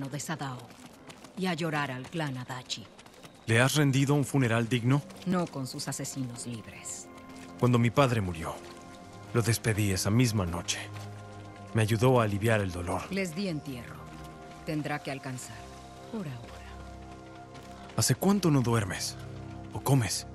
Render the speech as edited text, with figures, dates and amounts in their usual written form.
de Sadao y a llorar al clan Adachi. ¿Le has rendido un funeral digno? No con sus asesinos libres. Cuando mi padre murió, lo despedí esa misma noche. Me ayudó a aliviar el dolor. Les di entierro. Tendrá que alcanzar. Por ahora. ¿Hace cuánto no duermes? ¿O comes?